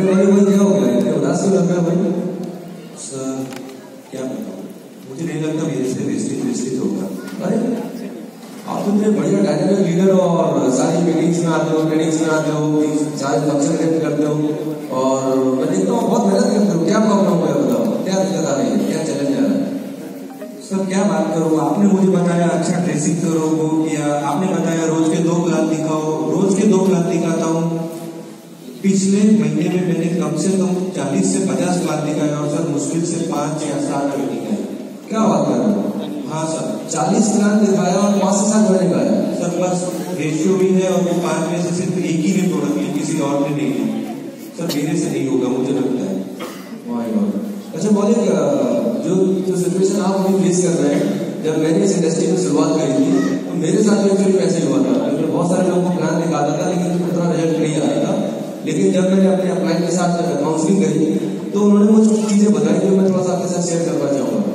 भाई भाई क्या हो गया, इतने उदास क्यों लग रहा है भाई? सर क्या बताऊं, मुझे नहीं लगता मेरे से वेस्टेज होगा। अरे आप तो इतने बढ़िया डायनामिक लीडर और सारी मीटिंग्स में आते हो, ट्रेनिंग्स में आते हो, सारे फंक्शन अटेंड करते हो और मैं देखता हूँ बहुत मेहनत करते हो। क्या प्रॉब्लम है बताओ, क्या दिक्कत आ रही है, क्या चैलेंज आ रहा है? सर क्या बात करूँ, आपने मुझे बताया अच्छा ड्रेसिंग करो, वो किया, आपने बताया रोज के 2 क्लास दिखाओ, रोज के 2 क्लास दिखाता हूँ। पिछले महीने में मैंने कम से कम 40 से 50 क्लास दिखाया और सर मुश्किल से 5 या 7 मीटिंग है। क्या बात कर रहे हो? हाँ सर, 40 क्लास दिखाया और 5 से 7 दिखाया सर, बस रेशियो भी है और वो 5 में से सिर्फ एक ही ने प्रोडक्ट ली, किसी और ने नहीं ली। सर मेरे से नहीं होगा मुझे लगता है। अच्छा मौलिक, जो सिचुएशन आप अभी फेस कर रहे हैं, जब मैंने इस इंडस्ट्री में शुरुआत करी थी तो मेरे साथ तो एक्चुअली कैसे हुआ था, मैंने बहुत सारे लोगों को प्लान दिखाता था लेकिन उतना रिजल्ट नहीं आ रहा था। लेकिन जब मैंने अपने अपलाइन के साथ काउंसलिंग करी तो उन्होंने मुझे कुछ चीजें बताई जो मैं थोड़ा सा आपके साथ शेयर करना चाहूँगा।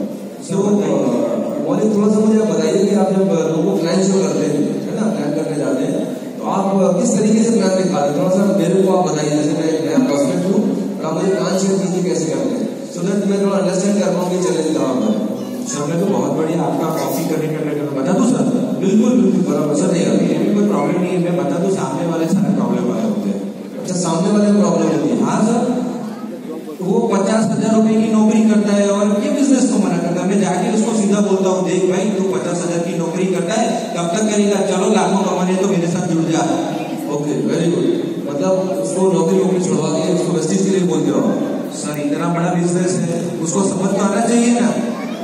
तो मौलिक थोड़ा सा मुझे आप बताइए कि आप जब लोगों को प्लान शो करते हैं, है ना, प्लान करने जाते हैं, तो आप किस तरीके से प्लान दिखाते हैं? थोड़ा सा मेरे को आप बताइए। जैसे मैं एक नया प्रोस्पेक्ट हूँ और आप मुझे प्लान शेयर कीजिए कैसे करते हैं, सो दैट मैं थोड़ा अंडरस्टैंड कर पाऊँ कि चैलेंज कहाँ पर है। सर मैं तो बहुत बढ़िया आपका कॉफी करने बता दूं सर। बिल्कुल बिल्कुल बराबर सर, नहीं ये भी कोई प्रॉब्लम नहीं है, मैं बता दूं, सामने वाले सारे प्रॉब्लम वाले होते हैं। अच्छा, सामने वाले में प्रॉब्लम होती है? हाँ सर, तो वो 50,000 रुपए की नौकरी करता है और ये बिजनेस को मना करता है। मैं जाके उसको सीधा बोलता हूँ, देख भाई तू 50,000 की नौकरी करता है, कब तक करेगा, चलो लाखों कमाने तो मेरे साथ जुड़ जा। ओके वेरी गुड, मतलब उसको नौकरी छुड़वा के उसको वेस्टेज के लिए बोल के रहो। सर इतना बड़ा बिजनेस है, उसको समझ तो आना चाहिए ना।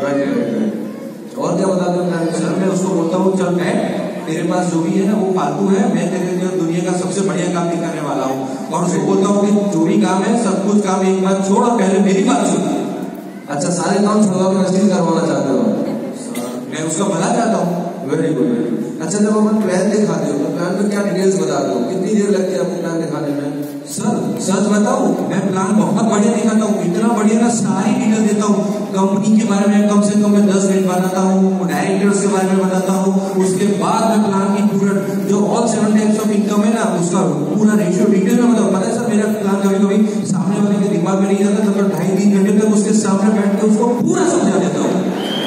राइट। और क्या बता दें सर, मैं उसको बोलता हूँ चल बैठ, तेरे पास जो भी है ना वो फालतू है, मैं तेरे लिए दुनिया का सबसे बढ़िया काम दिखाने वाला हूँ। और उसको बोलता हूँ कि जो भी काम है सब कुछ काम एक बार छोड़ और पहले मेरी बात सुन। अच्छा, सारे काम छुड़वा के वेस्टेज करवाना चाहते हो? मैं उसका भला चाहता हूँ। Very good very good. अच्छा, जब अपन प्लान दिखाते हो तो प्लान में क्या डिटेल्स बताते हो, कितनी देर लगती है आपको प्लान दिखाने में? सर सच बताऊं, मैं प्लान बहुत बढ़िया दिखाता हूँ, इतना बढ़िया ना, सारी डिटेल देता हूँ। कंपनी के बारे में कम से कम मैं 10 मिनट बताता हूँ, डायरेक्टर्स के बारे में बताता हूँ, उसके बाद में प्लान की पूरा जो ऑल 7 टाइप्स ऑफ इनकम है ना उसका पूरा रेशियो डिटेल में बताऊँ। पता है सर, मेरा प्लान कभी कभी सामने वाले के दिमाग में नहीं जाता तो मैं 2.5-3 घंटे तक उसके सामने बैठ के उसको पूरा समझा देता हूँ।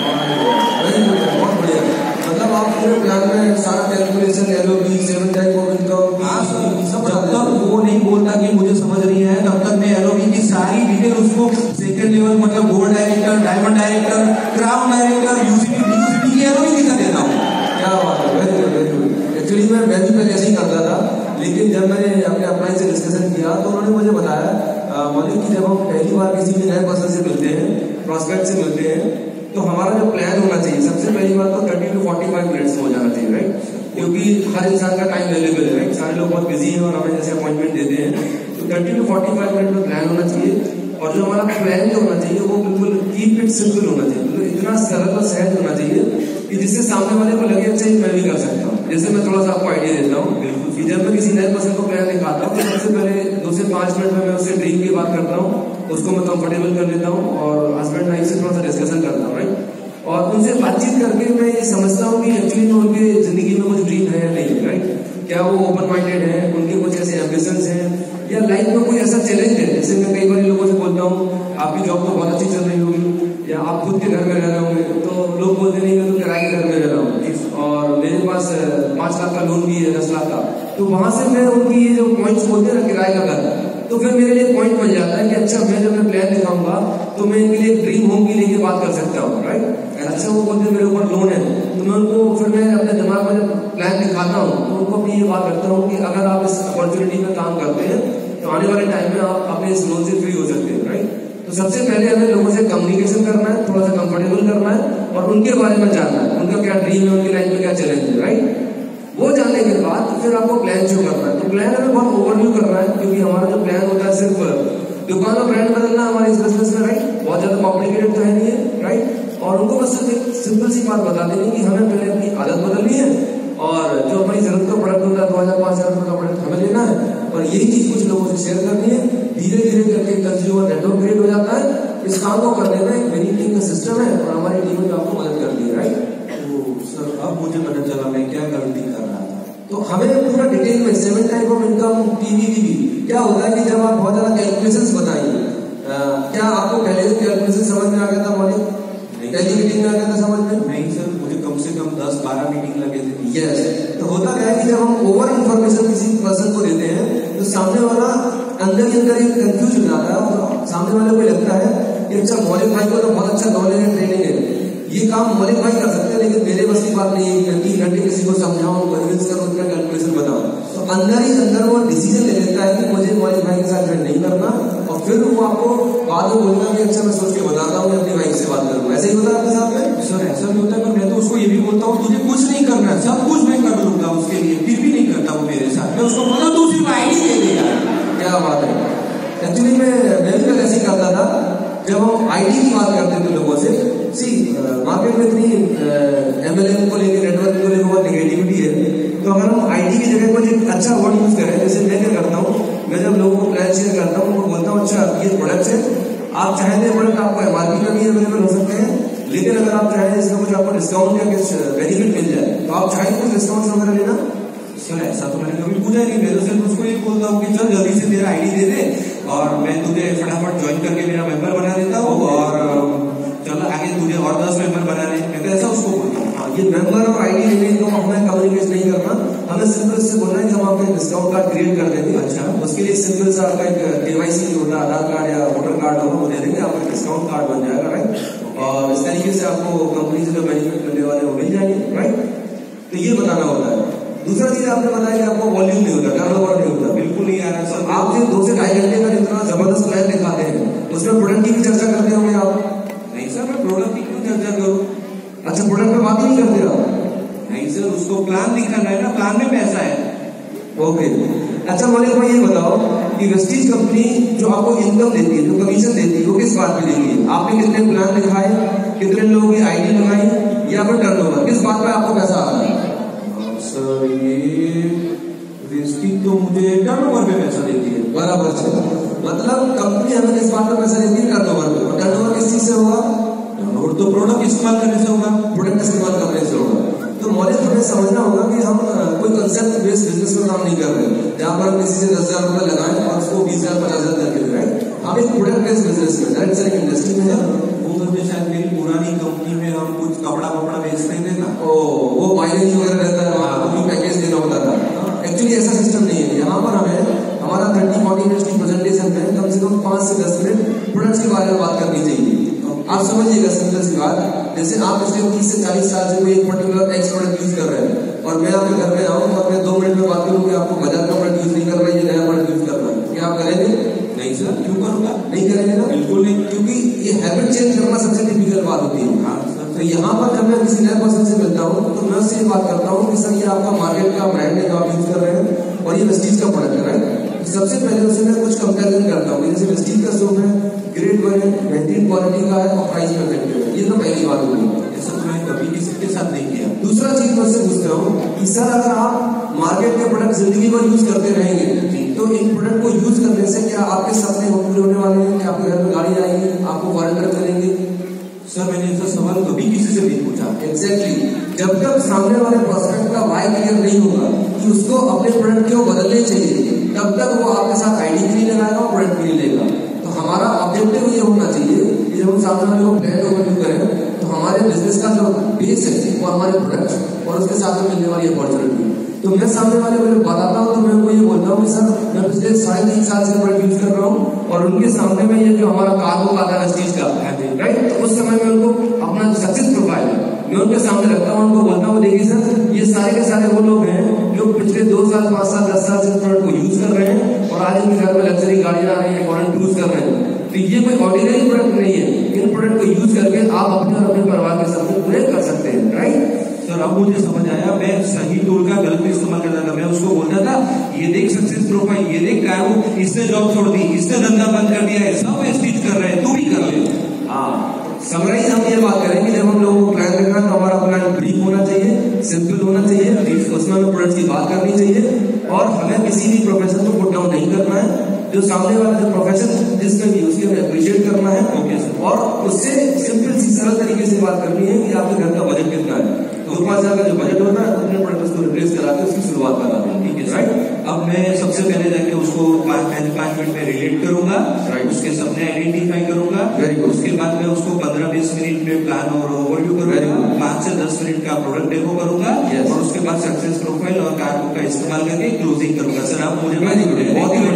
बहुत बढ़िया, मतलब आप पूरे प्लान में सारा calculation, LOB, 7 type of income, सब जब तक वो नहीं बोलता कि मुझे समझ रही है तब तक मैं LOB की सारी डिटेल उसको सेकंड लेवल, मतलब gold director, diamond director, crown director, UCP की LOB दिखा देता हूँ। क्या बात है, very good very good. Actually मैं भी पहले ऐसे ही करता था, लेकिन जब मैंने अपने अपलाइन से डिस्कशन किया तो उन्होंने मुझे बताया मौलिक कि जब हम पहली बार किसी भी नए पर्सन से मिलते हैं, प्रोस्पेक्ट से मिलते हैं, तो हमारा जो प्लान होना चाहिए सबसे पहली बात तो 30 to 45 मिनट्स हो जाना चाहिए, राइट? क्योंकि हर इंसान का टाइम अवेलेबल है, राइट? सारे लोग बहुत बिजी हैं और हमें जैसे अपॉइंटमेंट देते हैं, तो 30 to 45 मिनट में प्लान होना चाहिए। और जो हमारा प्लान जो होना चाहिए वो बिल्कुल कीप इट सिंपल होना चाहिए, मतलब इतना सरल और सहज होना चाहिए कि जिससे सामने वाले को लगे अच्छा मैं भी कर सकता हूँ। जैसे मैं थोड़ा सा आपको आइडिया देता हूँ कि जब मैं किसी नए पर्सन को प्लान दिखाता हूँ तो सबसे पहले 2 से 5 मिनट में मैं उससे ड्रीम की बात करता हूँ, उसको मैं कंफर्टेबल कर लेता हूँ और हस्बैंड वाइफ से थोड़ा सा डिस्कशन करता हूँ, राइट? और उनसे बातचीत करके मैं ये समझता हूँ कि एक्चुअली में उनके जिंदगी में कुछ ड्रीम है या नहीं, राइट? क्या वो ओपन माइंडेड है, उनके कुछ ऐसे एम्बिशंस हैं या लाइफ में कोई ऐसा चैलेंज है। जैसे मैं कई बार लोगों से बोलता हूँ आपकी जॉब तो बहुत अच्छी चल रही होगी या आप खुद के घर में रह रहे होंगे, तो लोग बोलते नहीं मैं तो किराए के घर में रह रहा हूँ और मेरे पास 5 लाख का लोन भी है, 10 लाख का। तो वहां से मैं उनकी ये जो पॉइंट्स बोलते हैं ना किराए का घर, तो फिर मेरे लिए पॉइंट बन जाता है कि अच्छा मैं जब मैं प्लान दिखाऊंगा तो मैं इनके लिए ड्रीम होम की लेके बात कर सकता हूँ, राइट? अच्छा वो बोलते मेरे ऊपर लोन है तो मैं उनको फिर मैं अपने दिमाग में जब प्लान दिखाता हूँ तो उनको अपनी ये बात करता हूँ कि अगर आप इस अपॉर्चुनिटी में काम करते हैं तो आने वाले टाइम में आप अपने इस लोन से फ्री हो सकते हैं, राइट? तो सबसे पहले हमें लोगों से कम्युनिकेशन करना है, थोड़ा सा कंफर्टेबल करना है और उनके बारे में जानना है, उनका क्या ड्रीम है, उनकी लाइफ में क्या चैलेंज है, राइट? वो जानने के बाद फिर आपको प्लान शो करना है। तो प्लान हमें बहुत ओवरव्यू करना है क्योंकि हमारा जो प्लान होता है सिर्फ दुकान और ब्रांड बदलना हमारे इस बिजनेस में, राइट? बहुत ज्यादा कॉम्प्लिकेटेड तो है नहीं है, राइट? और उनको बस सिर्फ एक सिंपल सी बात बता देनी कि हमें पहले अपनी आदत बदलनी है और जो अपनी जरूरत का प्रोडक्ट होता है 2000-5000 रुपए का प्रोडक्ट हमें लेना है और यही चीज कुछ लोगों से शेयर करनी है। धीरे धीरे करके कंज्यूमर नेटवर्क क्रिएट हो जाता है। इस काम को करने में एक मेरी टीम का सिस्टम है और हमारी टीम ने आपको मदद करती है, राइट? तो सर अब मुझे पता चला मैं क्या गलती कर रहा था। तो हमें पूरा डिटेल में 7 टाइप ऑफ इनकम, PVDB क्या होता है कि जब आप बहुत ज्यादा कैलकुलेशंस बताएंगे, क्या आपको पहले से कैलकुलेशन समझ में आ गया था मॉर्निंग? पहली मीटिंग में आ गया था समझ में? नहीं सर, मुझे कम से कम 10-12 मीटिंग लगे थे। यस, तो होता क्या है कि जब हम ओवर इन्फॉर्मेशन किसी पर्सन को देते हैं तो सामने वाला अंदर ही अंदर एक कंफ्यूज हो जाता है और सामने वाले को लगता है कि अच्छा मौलिक भाई को तो बहुत अच्छा नॉलेज है, ट्रेनिंग है, ये काम मौलिक भाई कर सकते हैं, लेकिन मेरे बस की बात नहीं है 3 घंटे किसी को समझाऊं, कन्विंस करूं, इतना कैलकुलेशन बताऊं। तो अंदर ही अंदर वो डिसीजन ले लेता है कि मुझे मौलिक भाई के साथ ज्वाइन नहीं करना, और फिर वो आपको बाद में बोलना कि अच्छा मैं सोच के बताता हूँ, अपनी वाइफ से बात करूँ। ऐसे ही होता है आपके साथ में? सर ऐसा भी होता है, पर मैं तो उसको ये भी बोलता हूँ तुझे कुछ नहीं करना है, सब कुछ मैं कर लूंगा उसके लिए, फिर भी नहीं करता वो मेरे साथ। मैं उसको बोला तू सिर्फ आईडी दे दे यार। क्या बात है। एक्चुअली मैं भी कल ऐसे ही करता था, जब हम आईडी की बात करते थे लोगों से। सी मार्केट में इतनी MLM को लेकर, नेटवर्क को लेकर बहुत नेगेटिविटी है, तो अगर हम आईडी की जगह पर एक अच्छा वर्ड यूज करें, जैसे मैं क्या करता हूँ, मैं जब लोगों को प्लान शेयर करता हूँ उनको बोलता हूँ अच्छा ये प्रोडक्ट है, आप चाहें तो प्रोडक्ट आपको MRP में भी अवेलेबल हो सकते हैं, लेकिन अगर आप चाहें इसमें कुछ आपको डिस्काउंट या कुछ बेनिफिट मिल जाए तो आप चाहें कुछ डिस्काउंट वगैरह लेना। सर ऐसा तो मैंने कभी पूछा नहीं, मैं तो सिर्फ उसको ये बोलता हूँ कि चल जल्दी से तेरा आईडी दे दे और मैं तुझे फटाफट ज्वाइन करके मेरा मेंबर बना देता हूँ, और चलो आगे तुझे और 10 मेंबर बना दे, मैं तो ऐसा उसको बोलता हूँ। हाँ, ये मेंबर और आईडी लेने को हमें कम्युनिकेट नहीं करना, हमें सिंपल से बोलना है कि हम आपको डिस्काउंट कार्ड क्रिएट कर देंगे। अच्छा, उसके लिए सिंपल सा आपका एक KYC होता है, आधार कार्ड या वोटर कार्ड होगा, वो दे देंगे, आपका डिस्काउंट कार्ड बन जाएगा, राइट। और इस तरीके से आपको कंपनी से जो बेनिफिट मिलने वाले वो मिल जाएंगे, राइट। तो ये बताना होता है। दूसरा चीज आपने बताया कि आपको वॉल्यूम नहीं होता, टर्नओवर नहीं होता, बिल्कुल नहीं आ रहा सर। आप जो 2 से 2.5 घंटे का जितना जबरदस्त प्लान दिखाते हैं उसमें प्रोडक्ट की भी चर्चा करते होंगे आप? नहीं सर, मैं प्रोडक्ट की क्यों चर्चा करूँ? अच्छा, प्रोडक्ट पे बात ही नहीं करते आप? नहीं सर, उसको प्लान दिखाना है ना, प्लान में पैसा है। ओके, अच्छा मौलिक भाई ये बताओ कि वेस्टीज कंपनी जो आपको इनकम देती है, जो कमीशन देती है, वो किस बात पे देती है? आपने कितने प्लान दिखाए, कितने लोगों की आईडी लगाई, या फिर टर्नओवर, किस बात पे आपको पैसा आ रहा है? सर ये वेस्टीज तो मुझे टर्नओवर पे पैसा देती है। बराबर से, मतलब कंपनी हमें किस बात पे पैसा देती है? टर्नओवर पे। और टर्नओवर किस चीज से होगा? टर्नओवर तो प्रोडक्ट इस्तेमाल करने से होगा। प्रोडक्ट इस्तेमाल करने से होगा। तो मौलिक हमें समझना होगा कि हम कोई कंसेप्ट बेस्ड बिजनेस में काम नहीं कर रहे, जहाँ पर हम किसी से 10,000 रुपए लगाएं और उसको 20,000 50,000 करके लगाएं। हम एक प्रोडक्ट बेस्ड बिजनेस में, डायरेक्ट सेलिंग इंडस्ट्री में है। वो मुझे शायद मेरी पुरानी कंपनी में हम कुछ कपड़ा बेचते थे ना, वो माइलेज वगैरह रहता है, वहाँ आपको पैकेज देना होता था। एक्चुअली ऐसा सिस्टम नहीं है। यहाँ पर हमें हमारा 30-40 मिनट की प्रेजेंटेशन में कम से कम 5 से 10 मिनट प्रोडक्ट्स के बारे में बात करनी चाहिए। आप समझिएगा सिंपल सी बात, जैसे आप पिछले 30 से 40 साल से कोई एक पर्टिकुलर एक्स प्रोडक्ट यूज कर रहे हैं और मैं आपके घर में आऊँ और मैं 2 मिनट में बात करूँ कि आपको बजाज का प्रोडक्ट यूज नहीं कर रहा है, ये नया प्रोडक्ट यूज कर रहा है, क्या आप करेंगे? नहीं सर, क्यों करूँगा? नहीं करेंगे ना? बिल्कुल नहीं, क्योंकि ये हैबिट चेंज करना सबसे डिफिकल्ट बात होती है। हाँ, तो यहाँ पर जब मैं किसी नए पर्सन से मिलता हूँ तो मैं उससे बात करता हूँ कि सर ये आपका मार्केट का ब्रांड है जो आप यूज कर रहे हैं और ये वेस्टीज का प्रोडक्ट है, राइट। सबसे पहले उससे मैं कुछ कंपैरिजन करता हूँ, जैसे वेस्टीज का सोप है, ग्रेड 1 है, बेहतरीन क्वालिटी का है और प्राइस में इफेक्टिव है। ये तो पहली बात होगी। ऐसा तो मैं कभी किसी के साथ नहीं किया। दूसरा चीज मैं उससे पूछता हूँ कि सर अगर आप मार्केट के प्रोडक्ट जिंदगी भर यूज करते रहेंगे तो इन प्रोडक्ट को यूज करने से क्या आपके सपने पूरे होने वाले हैं? क्या आपके घर में गाड़ी आएगी, आपको फॉरेन ट्रिप करेंगे? सर मैंने ऐसा सवाल कभी किसी से नहीं पूछा। एग्जैक्टली, जब तक सामने वाले प्रोस्पेक्ट का वाई क्लियर नहीं होगा कि उसको अपने प्रोडक्ट क्यों बदलने चाहिए, तब तक वो आपके साथ आईडी भी नहीं लगाएगा और प्रोडक्ट भी नहीं लेगा। तो हमारा ऑब्जेक्टिव ये होना चाहिए कि जब हम सामने वाले को ब्रांड ओवरव्यू करें तो हमारे बिजनेस का जो बेस है वो हमारे प्रोडक्ट और उसके साथ में मिलने वाली अपॉर्चुनिटी। तो मैं सामने वाले को बताता हूँ तो मैं उनको ये बोलता हूँ कि सर मैं पिछले 3.5 साल से प्रोडक्ट यूज कर रहा हूँ और उनके सामने में ये जो हमारा कार्गो आता है वेस्टीज का, राइट, तो उस समय में उनको अपना सक्सेस प्रोफाइल मैं उनके सामने रखता हूँ, उनको बोलता हूँ देखिए सर ये सारे के सारे वो लोग हैं जो पिछले 2 साल 5 साल 10 साल से प्रोडक्ट को यूज कर रहे हैं और आज इनके घर में लग्जरी गाड़ियां आ रही है, फॉरेन टूर्स कर रहे हैं। तो ये कोई ऑर्डिनरी प्रोडक्ट नहीं है, इन प्रोडक्ट को यूज करके आप अपने और अपने परिवार के सपने पूरे कर सकते हैं, राइट। सर अब मुझे समझ आया, मैं सही टूल का गलत इस्तेमाल करता था। मैं उसको बोलता था ये देख सक्सेस प्रोफाइल, ये देख कार्गो, इसने जॉब छोड़ दी, इसने धंधा बंद कर दिया है, सब वेस्टीज कर रहे हैं, तू भी कर ले। हाँ, समराइज हम ये बात करेंगे जब हम लोगों को प्लान रखना तो हमारा प्लान ब्रीफ होना चाहिए, सिंपल होना चाहिए, उसमें हमें प्रोडक्ट्स की बात करनी चाहिए और हमें किसी भी प्रोफेशन को पुट डाउन नहीं करना है। जो सामने वाला जो प्रोफेशन जिसमें भी उसके हमें अप्रिशिएट करना है, ओके सर, और उससे सिंपल सी सरल तरीके से बात करनी है कि आपके घर का बजट कितना है, 2-5 का जो बजट होता है अपने प्रोडक्ट्स को रिप्लेस करा के उसकी शुरुआत करना है, ठीक है, राइट। अब मैं सबसे पहले जाके उसको 5 मिनट में रिलेट करूंगा, उसके सपने आइडेंटिफाई करूंगा, उसके बाद में उसको 15-20 मिनट में प्लान और ओवरव्यू करूंगा, 5 से 10 मिनट का प्रोडक्ट डेमो करूंगा और उसके बाद सक्सेस प्रोफाइल और कारकों का इस्तेमाल करके क्लोजिंग करूंगा। सर आप मुझे बहुत ही